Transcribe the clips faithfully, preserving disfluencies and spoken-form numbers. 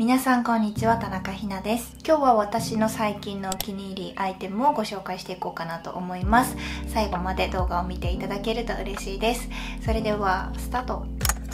皆さんこんにちは、田中ひなです。今日は私の最近のお気に入りアイテムをご紹介していこうかなと思います。最後まで動画を見ていただけると嬉しいです。それではスタート。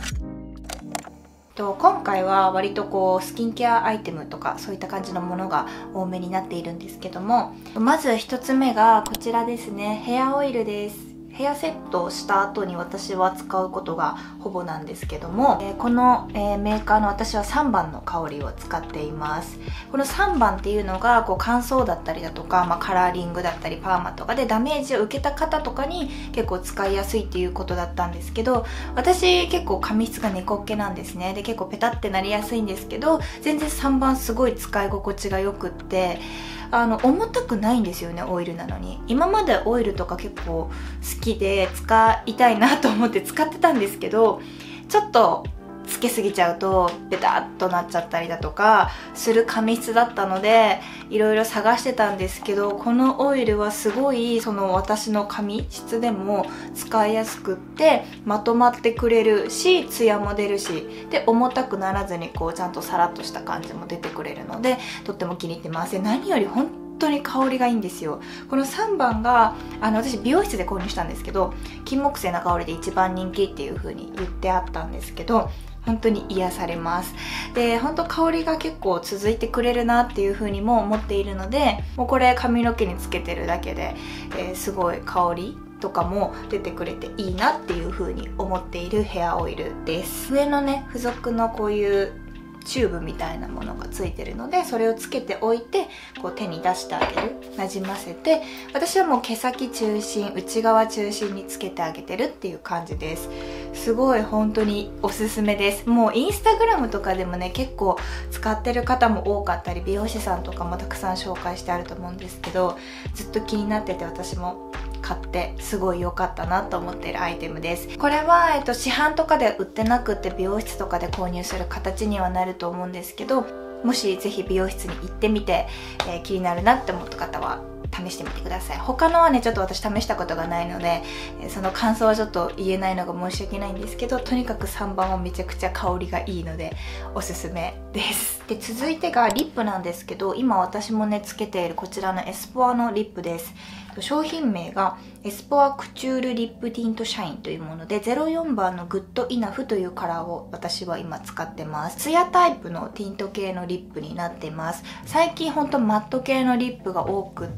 と今回は割とこうスキンケアアイテムとかそういった感じのものが多めになっているんですけども、まずひとつめがこちらですね。ヘアオイルです。ヘアセットをした後に私は使うことがほぼなんですけども、えー、この、えー、メーカーの私はさんばんの香りを使っています。このさんばんっていうのがこう乾燥だったりだとか、まあ、カラーリングだったりパーマとかでダメージを受けた方とかに結構使いやすいっていうことだったんですけど、私結構髪質が猫っ毛なんですね。で結構ペタってなりやすいんですけど、全然さんばんすごい使い心地がよくって、あの重たくないんですよね、オイルなのに。今までオイルとか結構好きで使いたいなと思って使ってたんですけど、ちょっとつけすぎちゃうとベタっとなっちゃったりだとかする髪質だったので、いろいろ探してたんですけど、このオイルはすごいその私の髪質でも使いやすくって、まとまってくれるし、ツヤも出るし、で重たくならずにこうちゃんとサラッとした感じも出てくれるので、とっても気に入ってます。で何より本当に香りがいいんですよ。このさんばんがあの私美容室で購入したんですけど、金木犀の香りで一番人気っていう風に言ってあったんですけど、本当に癒されます。で本当香りが結構続いてくれるなっていう風にも思っているので、もうこれ髪の毛につけてるだけで、えー、すごい香りとかも出てくれていいなっていう風に思っているヘアオイルです。上のね付属のこういうチューブみたいなものがついてるので、それをつけておいてこう手に出してあげる、なじませて、私はもう毛先中心、内側中心につけてあげてるっていう感じです。すごい本当におすすめです。もうインスタグラムとかでもね結構使ってる方も多かったり、美容師さんとかもたくさん紹介してあると思うんですけど、ずっと気になってて私も買ってすごい良かったなと思っているアイテムです。これは、えっと、市販とかで売ってなくて美容室とかで購入する形にはなると思うんですけど、もしぜひ美容室に行ってみて、えー、気になるなって思った方は試してみてください。他のはねちょっと私試したことがないので、その感想はちょっと言えないのが申し訳ないんですけど、とにかくさんばんはめちゃくちゃ香りがいいのでおすすめです。で続いてがリップなんですけど、今私もねつけているこちらのエスポアのリップです。商品名がエスポアクチュールリップティントシャインというもので、ゼロよんばんのグッドイナフというカラーを私は今使ってます。ツヤタイプのティント系のリップになってます。最近ほんとマット系のリップが多くって、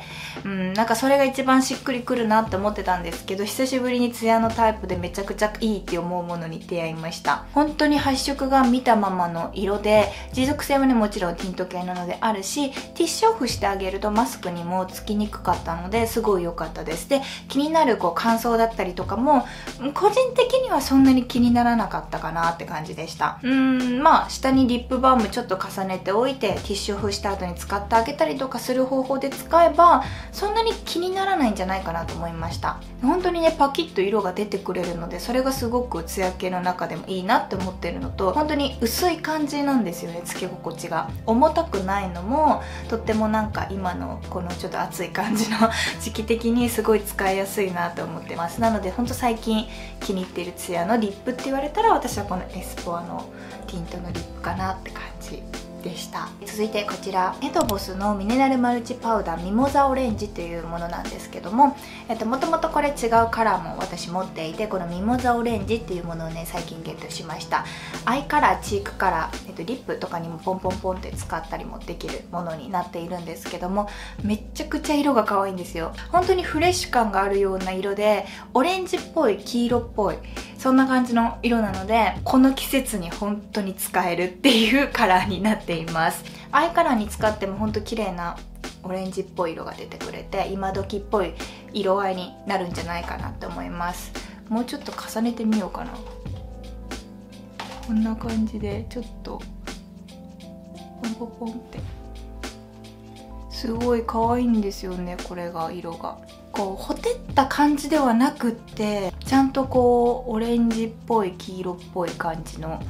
うん、なんかそれが一番しっくりくるなって思ってたんですけど、久しぶりにツヤのタイプでめちゃくちゃいいって思うものに出会いました。本当に発色が見たままの色で、持続性もねもちろんティント系なのであるし、ティッシュオフしてあげるとマスクにもつきにくかったのですごい良かったです。で気になるこう乾燥だったりとかも個人的にはそんなに気にならなかったかなって感じでした。うーんまあ下にリップバームちょっと重ねておいてティッシュオフした後に使ってあげたりとかする方法で使えばそんなに気にならないんじゃないかなと思いました。本当にねパキッと色が出てくれるので、それがすごくツヤ系の中でもいいなって思ってるのと、本当に薄い感じなんですよね、つけ心地が。重たくないのもとってもなんか今のこのちょっと暑い感じの時期的にすごい使いやすいなと思ってます。なので本当最近気に入っているツヤのリップって言われたら、私はこのエスポアのティントのリップかなって感じでした。続いてこちらエトボスのミネラルマルチパウダーミモザオレンジというものなんですけども、えっと、もともとこれ違うカラーも私持っていて、このミモザオレンジっていうものをね最近ゲットしました。アイカラー、チークカラー、えっと、リップとかにもポンポンポンって使ったりもできるものになっているんですけども、めっちゃくちゃ色が可愛いんですよ。本当にフレッシュ感があるような色で、オレンジっぽい、黄色っぽい、そんな感じの色なので、この季節に本当に使えるっていうカラーになっています。アイカラーに使っても本当綺麗なオレンジっぽい色が出てくれて、今時っぽい色合いになるんじゃないかなって思います。もうちょっと重ねてみようかな。こんな感じでちょっとポンポンポンって、すごい可愛いんですよね。これが色がこうほてった感じではなくって、ちゃんとこうオレンジっぽい、黄色っぽい感じの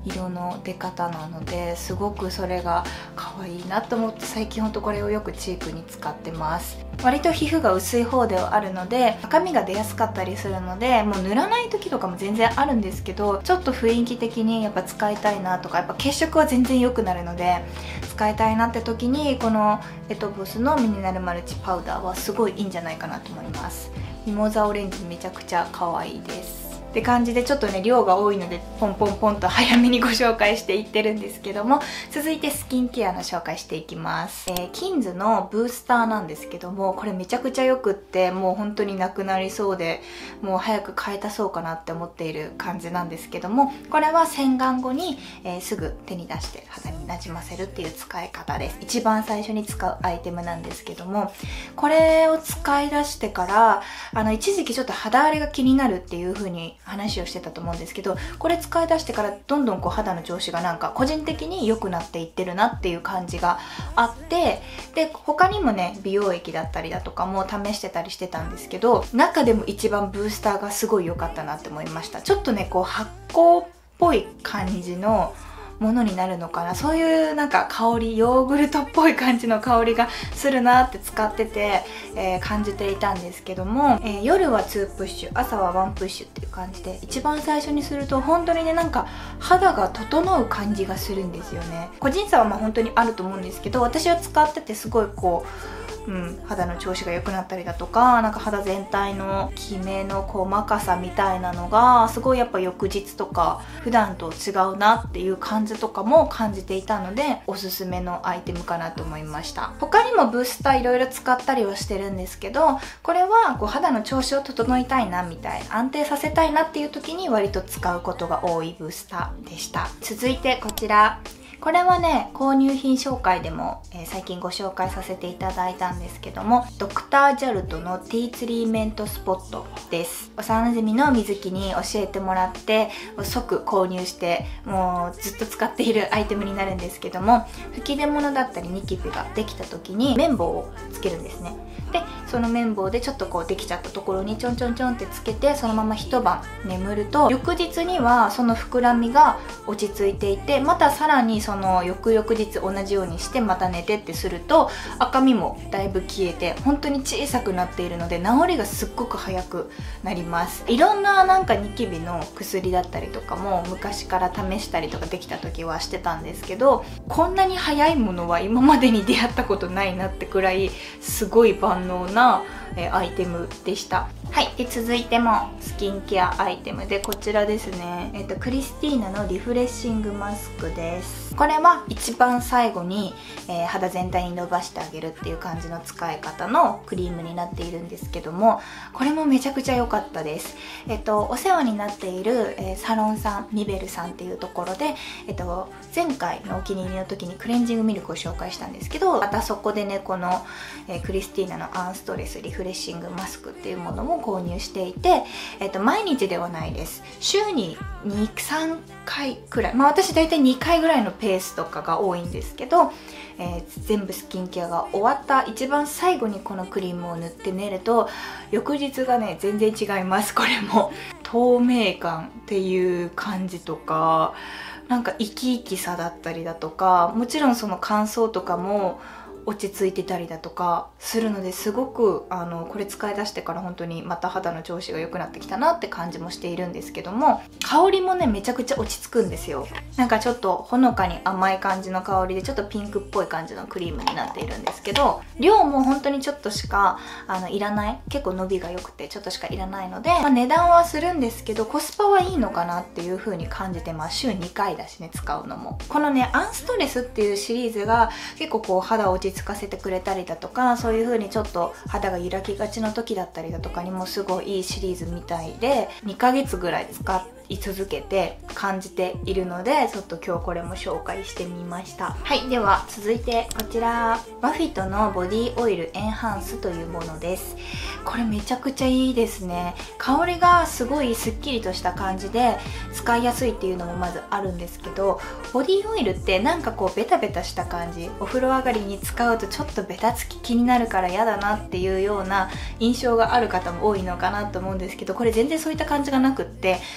色の出方なので、すごくそれが可愛いなと思って、最近ほんとこれをよくチークに使ってます。割と皮膚が薄い方ではあるので赤みが出やすかったりするので、もう塗らない時とかも全然あるんですけど、ちょっと雰囲気的にやっぱ使いたいなとか、やっぱ血色は全然良くなるので使いたいなって時に、このエトボスのミネラルマルチパウダーはすごいいいんじゃないかなと思います。ミモザオレンジめちゃくちゃ可愛いですって感じで、ちょっとね量が多いのでポンポンポンと早めにご紹介していってるんですけども、続いてスキンケアの紹介していきます。えー、キンズのブースターなんですけども、これめちゃくちゃよくって、もう本当になくなりそうで、もう早く買い足そうかなって思っている感じなんですけども、これは洗顔後に、えー、すぐ手に出して肌になじませるっていう使い方です。一番最初に使うアイテムなんですけども、これを使い出してからあの一時期ちょっと肌荒れが気になるっていう風に話をしてたと思うんですけど、これ使い出してからどんどんこう肌の調子がなんか個人的に良くなっていってるなっていう感じがあって、で他にもね美容液だったりだとかも試してたりしてたんですけど、中でも一番ブースターがすごい良かったなって思いました。ちょっとねこう発酵っぽい感じのものになるのかな、そういうなんか香り、ヨーグルトっぽい感じの香りがするなって使ってて、えー、感じていたんですけども、えー、夜はツープッシュ、朝はワンプッシュっていう感じで、一番最初にすると本当にねなんか肌が整う感じがするんですよね。個人差はまあ本当にあると思うんですけど、私は使っててすごいこううん、肌の調子が良くなったりだとか、なんか肌全体のキメの細かさみたいなのがすごいやっぱ翌日とか普段と違うなっていう感じとかも感じていたので、おすすめのアイテムかなと思いました。他にもブースターいろいろ使ったりはしてるんですけど、これはこう肌の調子を整いたいなみたいな、安定させたいなっていう時に割と使うことが多いブースターでした。続いてこちら、これはね購入品紹介でも、えー、最近ご紹介させていただいたんですけども、ドクタージャルトのティーツリーメントスポットです。幼馴染の水木に教えてもらって即購入して、もうずっと使っているアイテムになるんですけども、吹き出物だったりニキビができた時に綿棒をつけるんですね。でその綿棒でちょっとこうできちゃったところにちょんちょんちょんってつけて、そのまま一晩眠ると翌日にはその膨らみが落ち着いていて、またさらにその翌々日同じようにしてまた寝てってすると赤みもだいぶ消えて本当に小さくなっているので、治りがすっごく早くなります。いろんななんかニキビの薬だったりとかも昔から試したりとかできた時はしてたんですけど、こんなに早いものは今までに出会ったことないなってくらいすごい万能なえアイテムでした。はい、で続いてもスキンケアアイテムで、こちらですね、えっとクリスティーナのリフレッシングマスクです。これは一番最後に、えー、肌全体に伸ばしてあげるっていう感じの使い方のクリームになっているんですけども、これもめちゃくちゃ良かったです。えっとお世話になっている、えー、サロンさん、ニベルさんっていうところで、えっと前回のお気に入りの時にクレンジングミルクを紹介したんですけど、またそこでねこの、えー、クリスティーナのアンストレスリフレッシングマスクっていうものも購入していて、えっと毎日ではないです。週にに、さんかいくらい、まあ私大体にかいぐらいのペースとかが多いんですけど、えー、全部スキンケアが終わった一番最後にこのクリームを塗って寝ると翌日がね全然違います。これも透明感っていう感じとか、なんか生き生きさだったりだとか、もちろんその乾燥とかも落ち着いてたりだとかするので、すごくあのこれ使い出してから本当にまた肌の調子が良くなってきたなって感じもしているんですけども、香りもねめちゃくちゃ落ち着くんですよ。なんかちょっとほのかに甘い感じの香りで、ちょっとピンクっぽい感じのクリームになっているんですけど、量も本当にちょっとしかあのいらない、結構伸びが良くてちょっとしかいらないので、まあ、値段はするんですけどコスパはいいのかなっていう風に感じてます。週にかいだしね、使うのも。このねアンストレスっていうシリーズが結構こう肌を落ち着かせてくれたりだとか、そういう風にちょっと肌が揺らぎがちの時だったりだとかにもすごいいいシリーズみたいで、にかげつぐらい使い続けて感じているので、ちょっと今日これも紹介してみました。はい、では続いてこちら、バフィットのボディオイルエンハンスというものです。これめちゃくちゃいいですね。香りがすごいすっきりとした感じで使いやすいっていうのもまずあるんですけど、ボディオイルってなんかこうベタベタした感じ、お風呂上がりに使うとちょっとベタつき気になるから嫌だなっていうような印象がある方も多いのかなと思うんですけど、これ全然そういった感じがなくって、伸び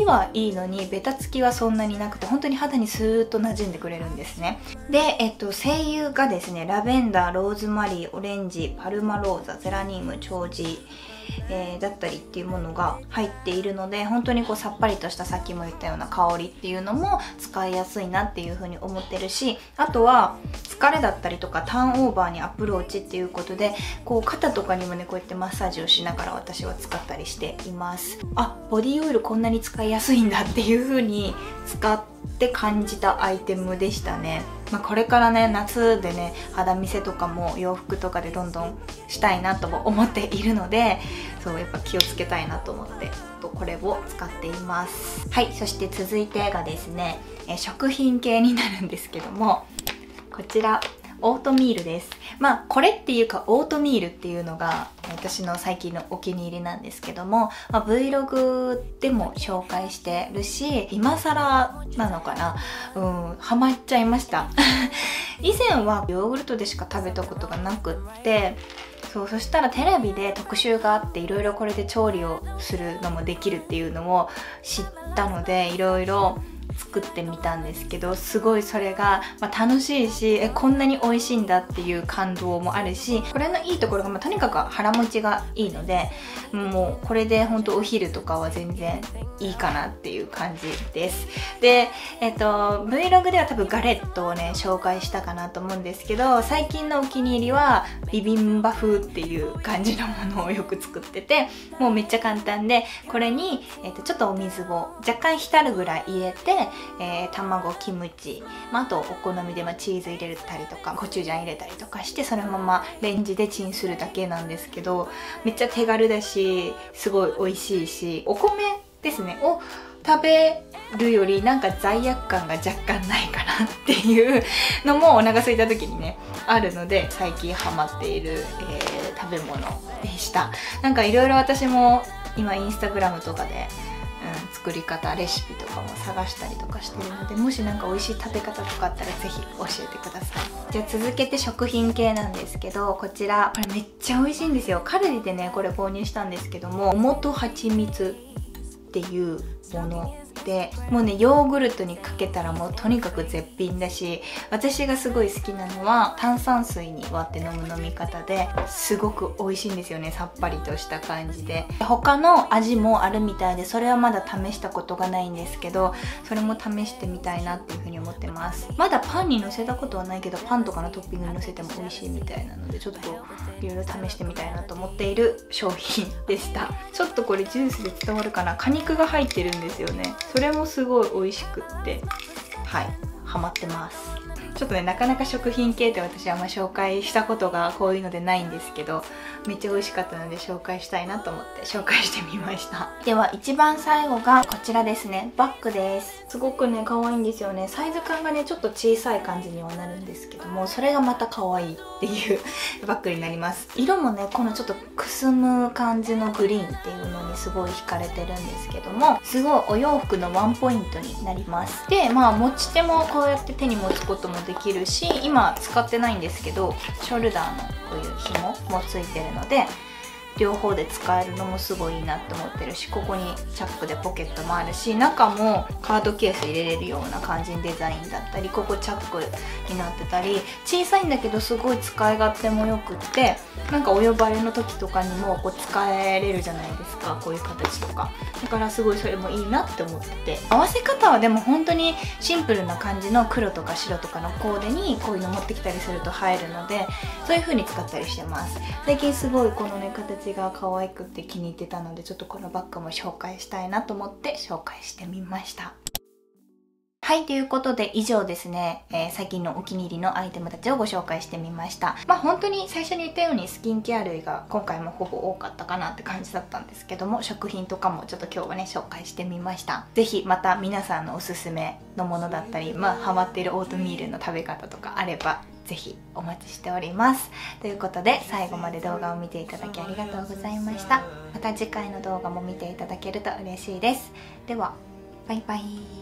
きはいいのにベタつきはそんなになくて、本当に肌にスーッと馴染んでくれるんですね。で、えっと、精油がですね、ラベンダー、ローズマリー、オレンジ、パルマローザ、ゼラニウム、長寿、えー、だったりっていうものが入っているので、本当にこうさっぱりとした、さっきも言ったような香りっていうのも使いやすいなっていう風に思ってるし、あとは疲れだったりとかターンオーバーにアプローチっていうことで、こう肩とかにもね、こうやってマッサージをしながら私は使ったりしています。あ、ボディオイルこんなに使いやすいんだっていう風に使って感じたアイテムでしたね。まあ、これからね、夏でね、肌見せとかも洋服とかでどんどんしたいなとも思っているので、そうやっぱ気をつけたいなと思ってこれを使っています。はい、そして続いてがですね、え食品系になるんですけども、こちらオートミールです。まあこれっていうかオートミールっていうのが私の最近のお気に入りなんですけども、まあ、Vlog でも紹介してるし、今更なのかな、うんハマっちゃいました以前はヨーグルトでしか食べたことがなくって、そうそしたらテレビで特集があって、いろいろこれで調理をするのもできるっていうのを知ったので、いろいろ作ってみたんですけど、すごいそれが、まあ、楽しいし、えこんなに美味しいんだっていう感動もあるし、これのいいところが、まあ、とにかく腹持ちがいいので、もうこれで本当お昼とかは全然いいかなっていう感じです。で、えっと Vlog では多分ガレットをね紹介したかなと思うんですけど、最近のお気に入りはビビンバ風っていう感じのものをよく作ってて、もうめっちゃ簡単で、これに、えっと、ちょっとお水を若干浸るぐらい入れて、えー、卵、キムチ、まあ、あとお好みで、まあ、チーズ入れたりとかコチュジャン入れたりとかして、そのままレンジでチンするだけなんですけど、めっちゃ手軽だし、すごい美味しいし、お米ですねを食べるよりなんか罪悪感が若干ないかなっていうのもお腹空いた時にねあるので、最近ハマっている、えー、食べ物でした。なんかいろいろ私も今インスタグラムとかでうん、作り方レシピとかも探したりとかしてるので、もし何か美味しい食べ方とかあったらぜひ教えてください。じゃあ続けて食品系なんですけど、こちらこれめっちゃ美味しいんですよ。カルディでねこれ購入したんですけども、おもと蜂蜜っていうもので、もうねヨーグルトにかけたらもうとにかく絶品だし、私がすごい好きなのは炭酸水に割って飲む飲み方ですごく美味しいんですよね。さっぱりとした感じで、他の味もあるみたいで、それはまだ試したことがないんですけど、それも試してみたいなっていうふうに思ってます。まだパンにのせたことはないけど、パンとかのトッピングにのせても美味しいみたいなので、ちょっといろいろ試してみたいなと思っている商品でした。ちょっとこれジュースで伝わるかな、果肉が入ってるんですよね。それもすごい美味しくって、はいハマってます。ちょっとねなかなか食品系って私あんま紹介したことがこういうのでないんですけど、めっちゃ美味しかったので紹介したいなと思って紹介してみました。では一番最後がこちらですね、バッグです。すごくね可愛いんですよね。サイズ感がねちょっと小さい感じにはなるんですけども、それがまた可愛いっていうバッグになります。色もねこのちょっとくすむ感じのグリーンっていうのにすごい惹かれてるんですけども、すごいお洋服のワンポイントになります。でまあ持ち手もこうやって手に持つこともできるし、今使ってないんですけどショルダーのこういう紐もついてるので、両方で使えるのもすごいいいなって思ってるし、ここにチャックでポケットもあるし、中もカードケース入れれるような感じにデザインだったり、ここチャックになってたり、小さいんだけどすごい使い勝手もよくって、なんかお呼ばれの時とかにもこう使えれるじゃないですか、こういう形とか。だからすごいそれもいいなって思ってて、合わせ方はでも本当にシンプルな感じの黒とか白とかのコーデにこういうの持ってきたりすると映えるので、そういう風に使ったりしてます。最近すごいこのね形が可愛くって気に入ってたので、ちょっとこのバッグも紹介したいなと思って紹介してみました。はい、ということで以上ですね、えー、最近のお気に入りのアイテムたちをご紹介してみました。まあ本当に最初に言ったようにスキンケア類が今回もほぼ多かったかなって感じだったんですけども、食品とかもちょっと今日はね紹介してみました。是非また皆さんのおすすめのものだったり、まあハマっているオートミールの食べ方とかあればぜひお待ちしております。ということで最後まで動画を見ていただきありがとうございました。また次回の動画も見ていただけると嬉しいです。ではバイバイ。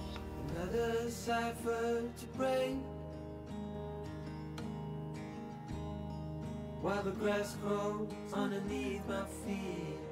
Another cipher to break while the grass grows underneath my feet.